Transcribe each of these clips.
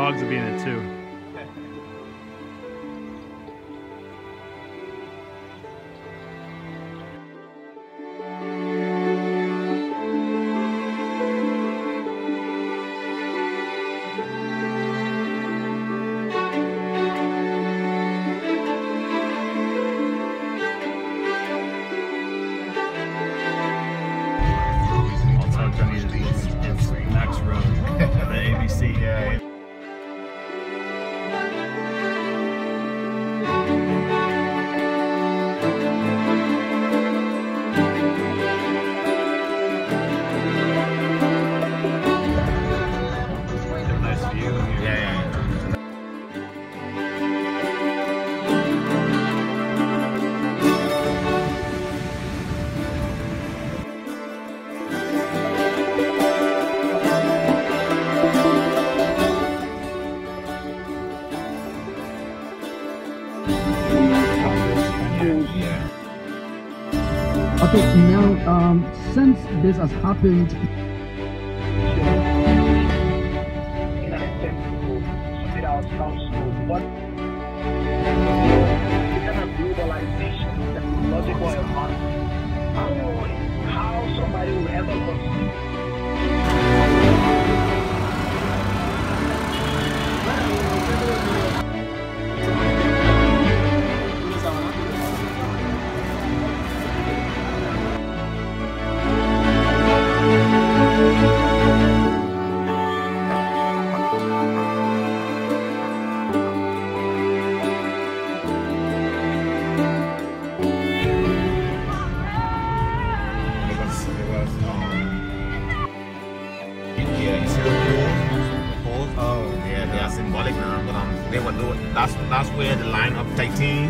dogs would be in it too. It's next road, the ABC. Yeah. Nice view here. Yeah. Okay, now since this has happened, what kind of globalization, technological advancement, how somebody will ever conceive. They are symbolic now, but they were doing that's where the line of 13.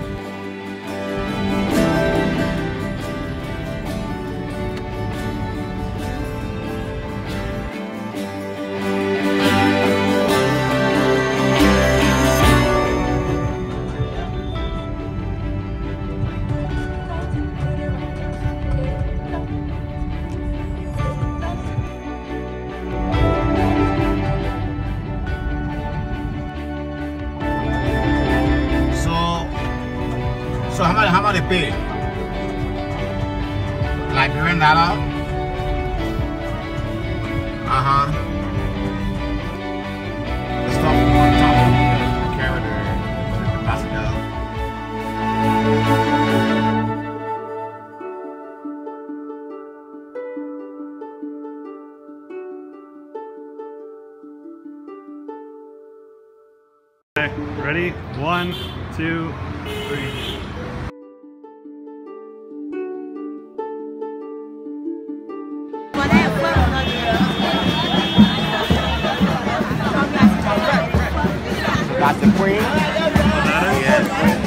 So how much they pay? Liberian dollar? Let's talk on top of the character, the passenger. Okay, ready? 1, 2, 3. That's the queen. Yes.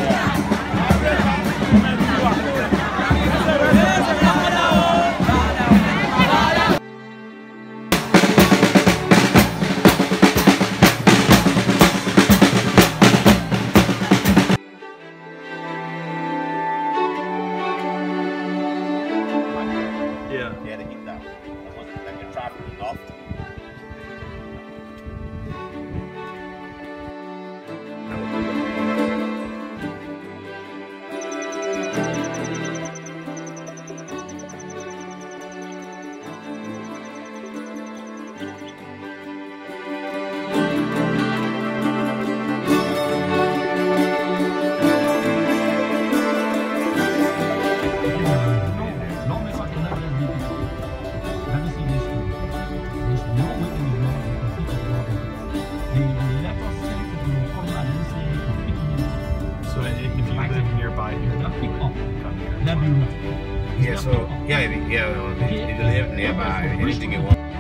Yeah, they hit that. Like the traffic enough. So if you live nearby here, come here. Yeah, so if you live nearby, anything you want.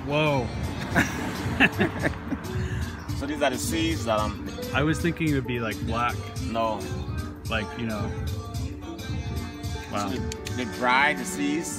Whoa. So these are the seeds that I'm. I was thinking it would be like black, No. like, you know. Wow. So they dry the seeds.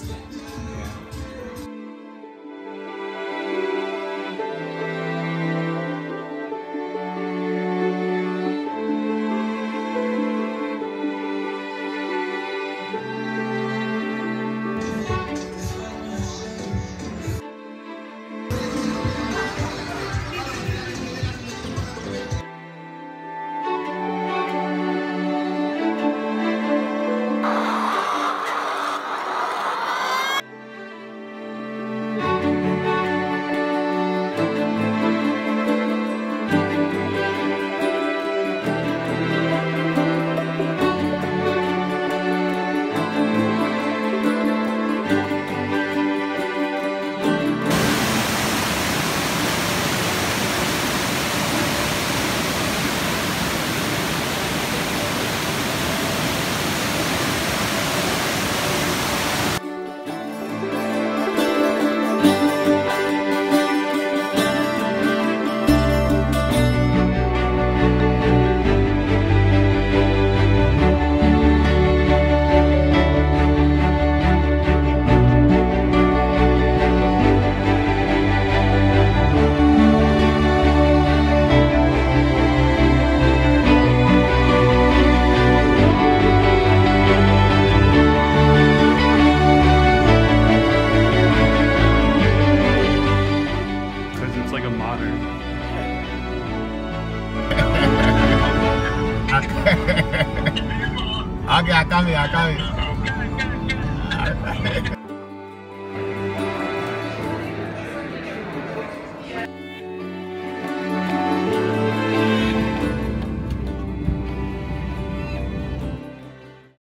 Okay, I come here.